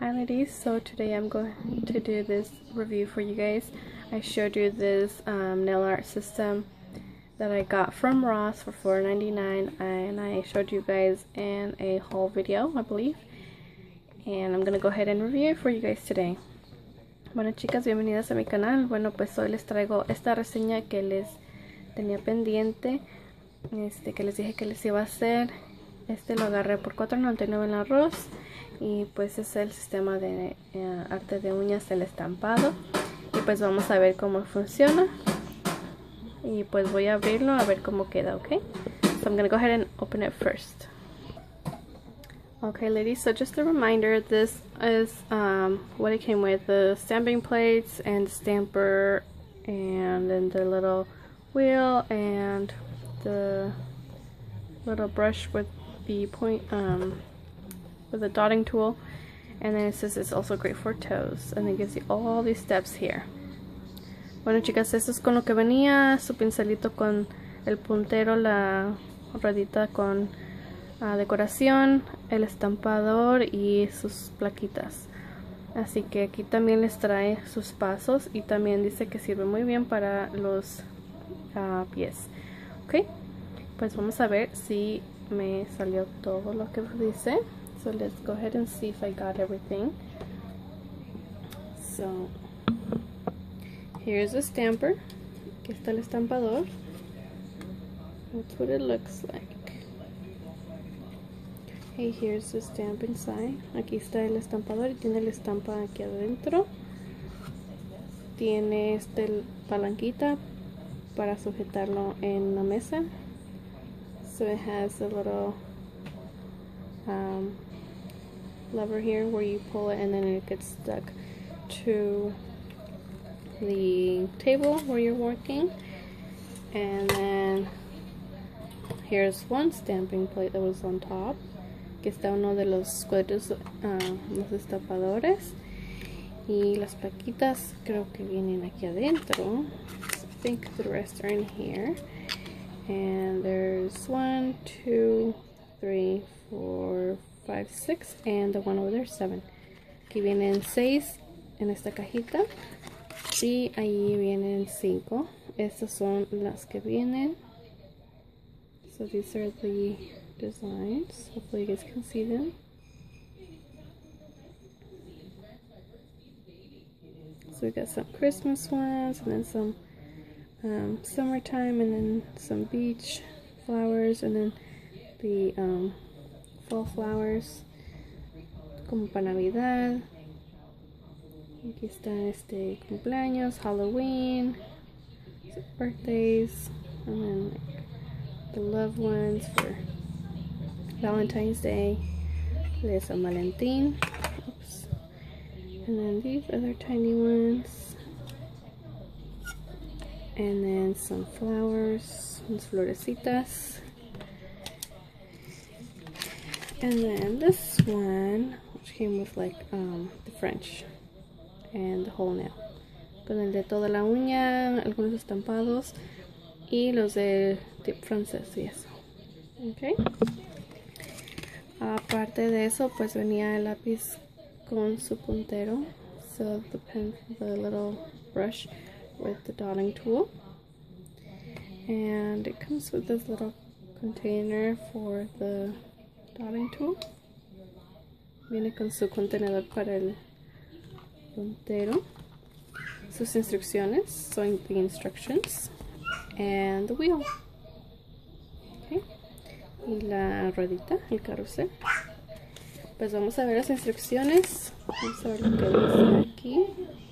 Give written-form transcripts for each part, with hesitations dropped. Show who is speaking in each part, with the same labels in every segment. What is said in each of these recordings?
Speaker 1: Hi ladies, so today I'm going to do this review for you guys. I showed you this nail art system that I got from Ross for $4.99, and I showed you guys in a haul video, I believe. And I'm gonna go ahead and review it for you guys today. Bueno chicas, bienvenidas a mi canal. Bueno, pues hoy les traigo esta reseña que les tenía pendiente, que les dije que les iba a hacer. Lo agarré por $4.99 en la Ross. Y pues es el sistema de arte de uñas, el estampado. Y pues vamos a ver cómo funciona. Y pues voy a abrirlo a ver cómo queda, okay? So I'm gonna go ahead and open it first. Okay ladies, so just a reminder, this is what it came with: the stamping plates and stamper, and then the little wheel and the little brush with the point with a dotting tool, and then it says it's also great for toes, and it gives you all these steps here. Bueno chicas, esto es con lo que venía: su pincelito con el puntero, la ruedita con decoración, el estampador y sus plaquitas. Así que aquí también les trae sus pasos y también dice que sirve muy bien para los pies. Ok, pues vamos a ver si me salió todo lo que dice. So let's go ahead and see if I got everything. So here's the stamper. Aquí está el estampador. That's what it looks like. Okay, here's the stamp inside. Aquí está el estampador y tiene la estampa aquí adentro. Tiene palanquita para sujetarlo en la mesa. So it has a little lever here where you pull it and then it gets stuck to the table where you're working. And then here's one stamping plate that was on top. Aquí está uno de los cuadros, los estampadores, y las plaquitas creo que vienen aquí adentro. I think the rest are in here. And there's 1, 2, 3, 4, 5, 6, and the one over there 7. Aquí vienen 6 en esta cajita y ahí vienen 5. Estas son las que vienen. So these are the designs. Hopefully you guys can see them. So we got some Christmas ones, and then some summertime, and then some beach flowers, and then the fall flowers como para Navidad. Aquí está cumpleaños, Halloween, birthdays, and then like the loved ones for Valentine's Day, de San Valentín. Oops. And then these other tiny ones, and then some flowers, unas florecitas. And then this one, which came with like the French and the whole nail, con el de toda la uña, algunos estampados y los de tip francés y eso. Okay. Aparte de eso, pues venía el lápiz con su puntero, so the little brush with the dotting tool, and it comes with this little container for the dotting tool. Viene con su contenedor para el puntero, sus instrucciones, so the instructions, and the wheel. Okay. Y la ruedita, el carrusel. Pues vamos a ver las instrucciones. Vamos a ver lo que dice aquí.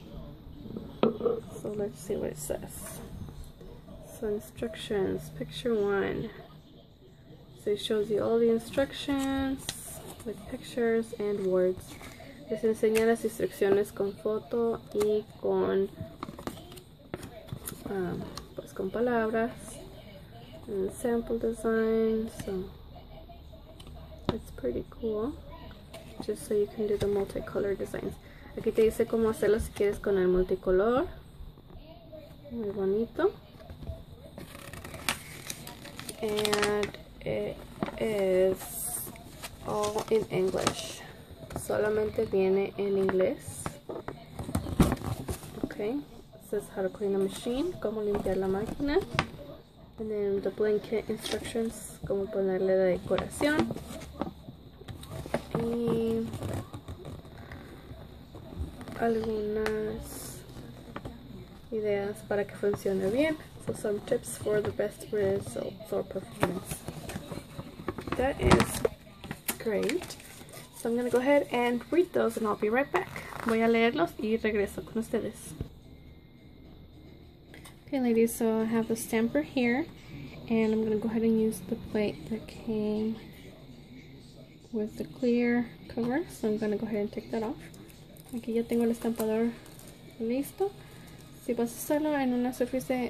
Speaker 1: So let's see what it says. So instructions, picture 1. So it shows you all the instructions with pictures and words. Les enseña las instrucciones con foto y con pues con palabras, and sample design. So it's pretty cool, just so you can do the multicolor designs. Aquí te dice cómo hacerlo si quieres con el multicolor. Muy bonito. And it is all in English. solamente viene en inglés. Okay, it says how to clean a machine, cómo limpiar la máquina. And then the blanket instructions, cómo ponerle la decoración. Y algunas ideas para que funcione bien. So some tips for the best results or performance. That is great. So I'm going to go ahead and read those and I'll be right back. Voy a leerlos y regreso con ustedes. Okay ladies, so I have the stamper here and I'm going to go ahead and use the plate that came with the clear cover. So I'm going to go ahead and take that off. Aquí ya tengo el estampador listo. Si vas a usarlo en una superficie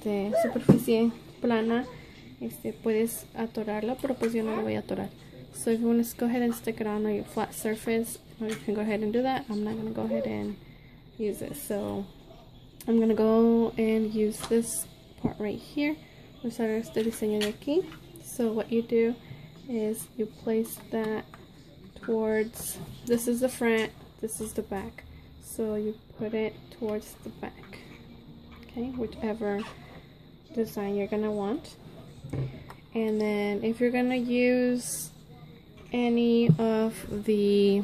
Speaker 1: plana, puedes atorarlo, pero pues yo no lo voy a atorar. So if you want to go ahead and stick it on a flat surface, you can go ahead and do that. I'm not going to go ahead and use it. So I'm going to go and use this part right here. Usar este diseño de aquí. So what you do is you place that towards, this is the front, this is the back. So you put it towards the back. Okay, whichever design you're gonna want. And then if you're gonna use any of the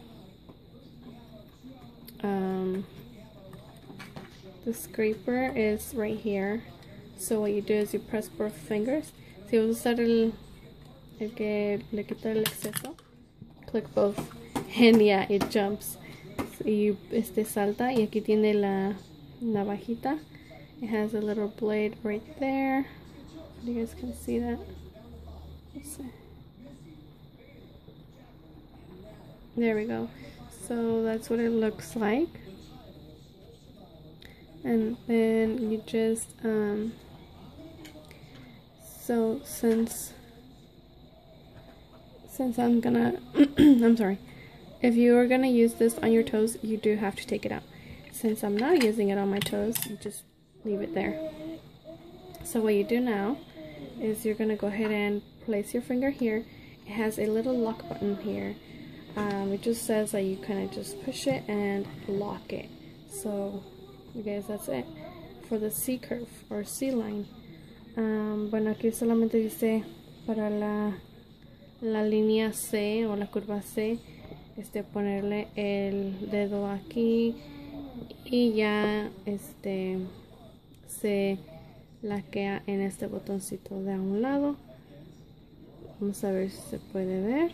Speaker 1: scraper is right here. So what you do is you press both fingers. Si vas a usar el que le quita el exceso, click both and yeah, it jumps. Y salta y aquí tiene la navajita. It has a little blade right there. You guys can see that. Let's see. There we go. So that's what it looks like. And then you just so since I'm gonna I'm sorry, if you are gonna use this on your toes, you do have to take it out. Since I'm not using it on my toes, you just leave it there. So what you do now is you're gonna go ahead and place your finger here. It has a little lock button here. It just says that you kind of just push it and lock it. So you guys, that's it for the C curve or C line. Bueno, aquí solamente dice para la línea C o la curva C, ponerle el dedo aquí y ya se laquea en este botoncito de a un lado. Vamos a ver si se puede ver.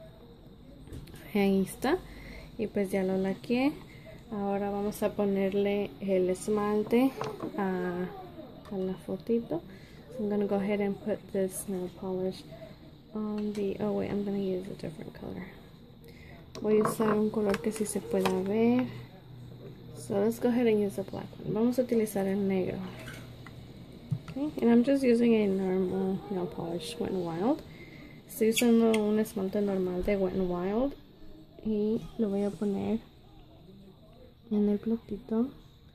Speaker 1: Ahí está. Y pues ya lo laqueé. Ahora vamos a ponerle el esmalte a la fotito. So I'm going to go ahead and put this nail polish on the... Oh wait, I'm going to use a different color. Voy a usar un color que sí se pueda ver. So let's go ahead and use the black one. Vamos a utilizar el negro. Okay, and I'm just using a normal nail polish, Wet n Wild. Estoy usando un esmalte normal de Wet n Wild. Y lo voy a poner en el platito.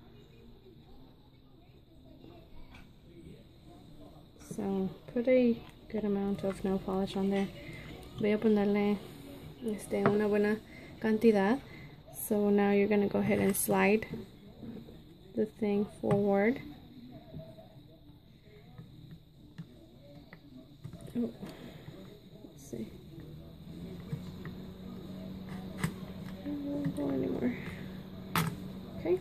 Speaker 1: So put a good amount of nail polish on there. Voy a ponerle una buena cantidad. So now you're gonna go ahead and slide the thing forward. Oh, let's see. I don't go anymore. Okay.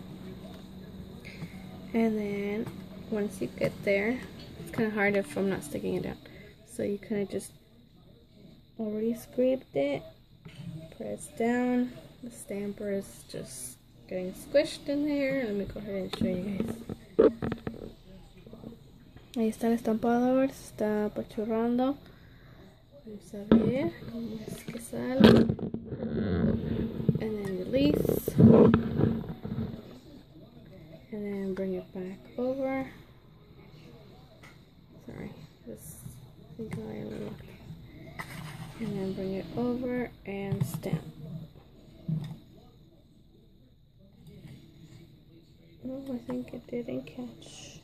Speaker 1: And then once you get there, it's kind of hard if I'm not sticking it down. So you kind of just already scraped it, press down. The stamper is just getting squished in there. Let me go ahead and show you guys. Ahí está el estampador, se está apachurrando. Vamos a ver cómo es que sale. And then release. And then bring it back over. Sorry, this I think I locked. And then bring it over and stamp. Oh, I think it didn't catch.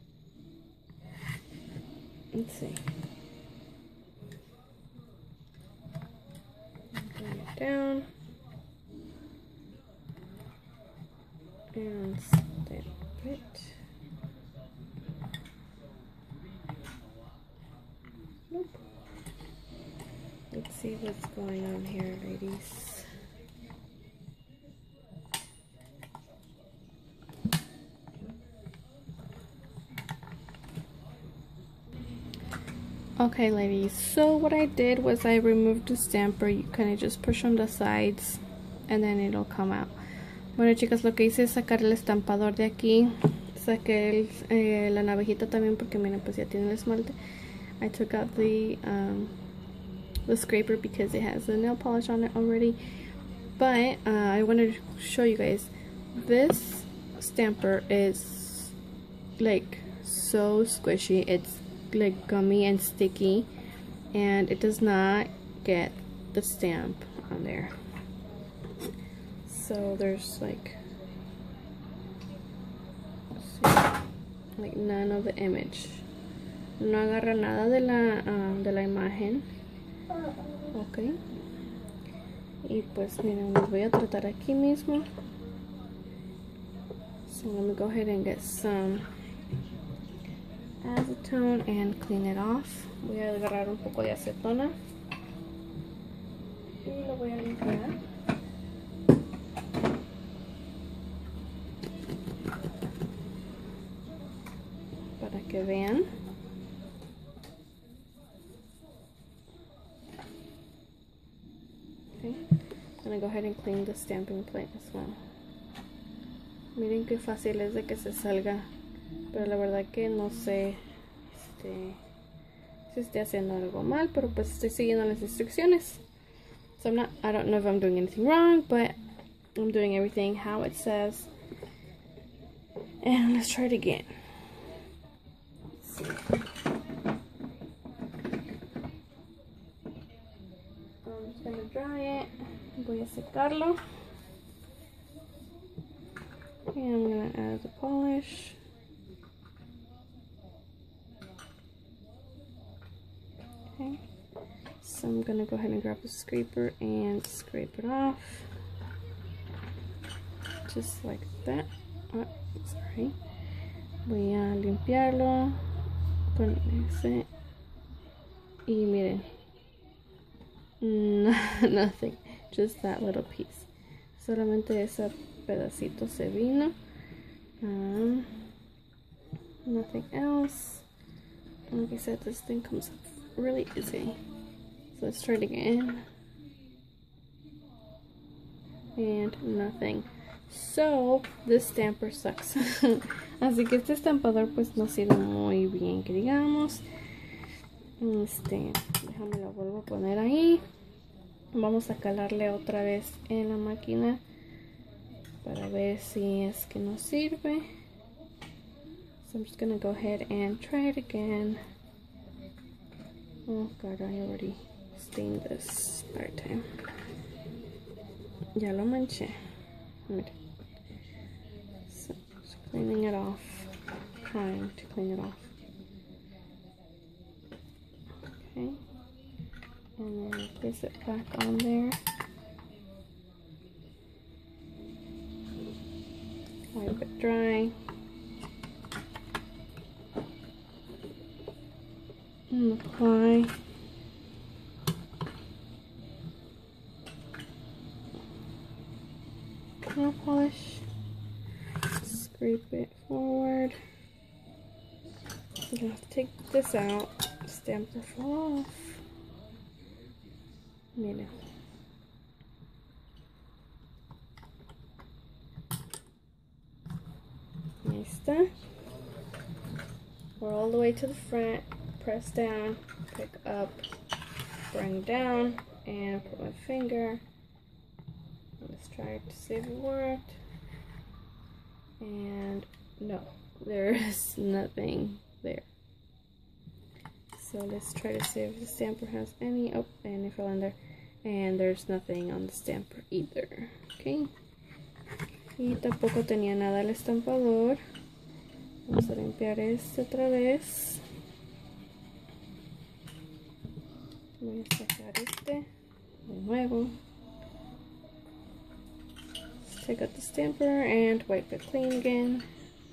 Speaker 1: Let's see. Bring it down. and stamp it. Nope. Let's see what's going on here, ladies. Okay, ladies, so what I did was I removed the stamper. You kind of just push on the sides and then it'll come out. Bueno, chicas, lo que hice es sacar el estampador de aquí. Saqué la navajita también porque miren, pues ya tiene el esmalte. I took out the scraper because it has the nail polish on it already. But I wanted to show you guys, this stamper is like so squishy. It's like gummy and sticky, and it does not get the stamp on there. So there's like none of the image. No agarra nada de la imagen. Ok. Y pues miren, los voy a tratar aquí mismo. So let me go ahead and get some acetone and clean it off. Voy a agarrar un poco de acetona y lo voy a limpiar. Para que vean. Okay. I'm gonna go ahead and clean the stamping plate as well. Miren qué fácil es de que se salga. Pero la verdad que no sé si estoy haciendo algo mal, pero pues estoy siguiendo las instrucciones. So I don't know if I'm doing anything wrong, but I'm doing everything how it says. And let's try it again. Let's see. I'm just gonna dry it. Voy a secarlo. And I'm gonna add the polish. Okay, so I'm gonna go ahead and grab the scraper and scrape it off, just like that. Oh, sorry. Voy a limpiarlo con ese y miren, nothing, just that little piece. Solamente ese pedacito se vino. Nothing else. Like I said, this thing comes up really easy. So let's try it again. And nothing. So this stamper sucks. Así que este estampador pues no sirve muy bien, que digamos. Déjame lo vuelvo a poner ahí. Vamos a calarle otra vez en la máquina para ver si es que nos sirve. So I'm just gonna go ahead and try it again. Oh god, I already stained this part time. Ya lo manché. So just cleaning it off. Trying to clean it off. Okay. And then place it back on there. Wipe it dry. And apply nail polish. Scrape it forward. I'm gonna have to take this out. Stamp the fall off. Miren. Ahí está. We're all the way to the front. Press down, pick up, bring down, and put my finger. Let's try to see if it worked. And no, there is nothing there. So let's try to see if the stamper has any. Oh, and it fell in there. And there's nothing on the stamper either. Okay. Y tampoco tenía nada el estampador. Vamos a limpiar este otra vez. Voy a sacar este de nuevo. take out the stamper and wipe it clean again.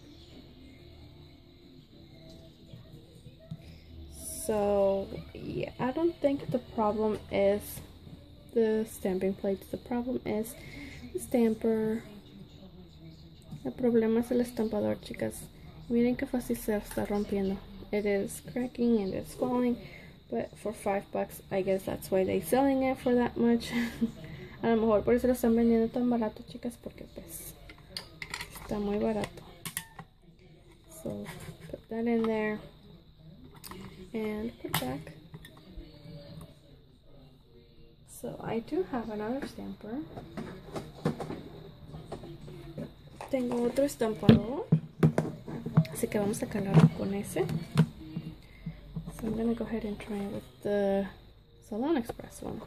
Speaker 1: So yeah, I don't think the problem is the stamping plates. The problem is the stamper. El problema es el estampador, chicas. Miren que fácil se está rompiendo. It is cracking and it's falling, but for $5, I guess that's why they're selling it for that much. A lo mejor por eso lo están vendiendo tan barato, chicas, porque pues está muy barato. So put that in there and put it back. So I do have another stamper. Tengo otro estampador, así que vamos a calarlo con ese. So I'm gonna go ahead and try it with the Salon Express one.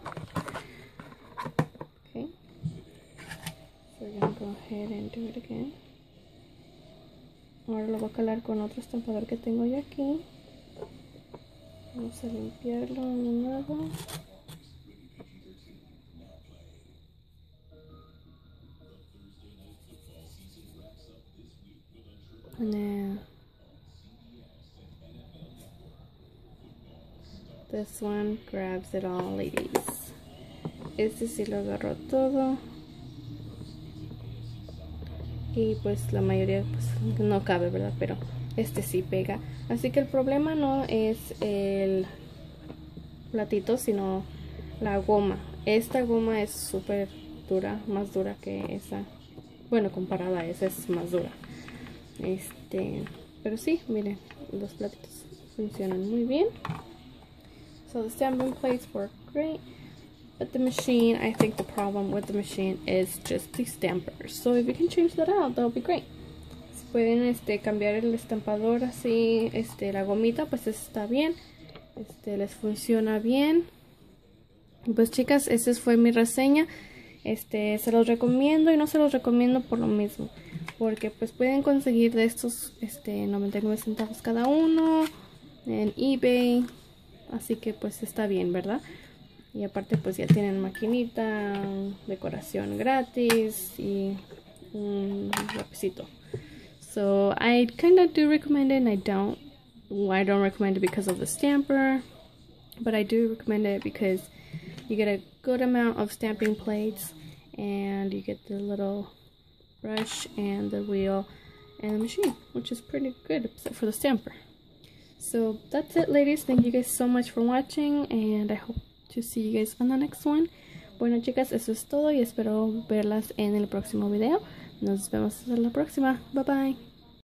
Speaker 1: Okay, so we're gonna go ahead and do it again. Ahora lo voy a calar con otro estampador que tengo yo aquí. Vamos a limpiarlo de nuevo. And then this one grabs it all, ladies. Este sí lo agarró todo. Y pues la mayoría pues no cabe, ¿verdad? Pero este sí pega. Así que el problema no es el platito, sino la goma. Esta goma es súper dura, más dura que esa. Bueno, comparada a esa es más dura. Pero sí, miren, los platitos funcionan muy bien. So the stamping plates work great, but the machine, I think the problem with the machine is just the stampers. So if you can change that out, that would be great. Si pueden cambiar el estampador así, la gomita, pues está bien. Les funciona bien. Pues chicas, esa fue mi reseña. Se los recomiendo y no se los recomiendo por lo mismo, porque pues pueden conseguir de estos 99 centavos cada uno en eBay, así que pues está bien, ¿verdad? Y aparte pues ya tienen maquinita, decoración gratis y un lapicito. So I kind of do recommend it, and I don't recommend it because of the stamper, but I do recommend it because you get a good amount of stamping plates, and you get the little brush and the wheel and the machine, which is pretty good except for the stamper. So that's it, ladies. Thank you guys so much for watching, and I hope to see you guys on the next one. Bueno, chicas, eso es todo y espero verlas en el próximo video. Nos vemos hasta la próxima. Bye bye.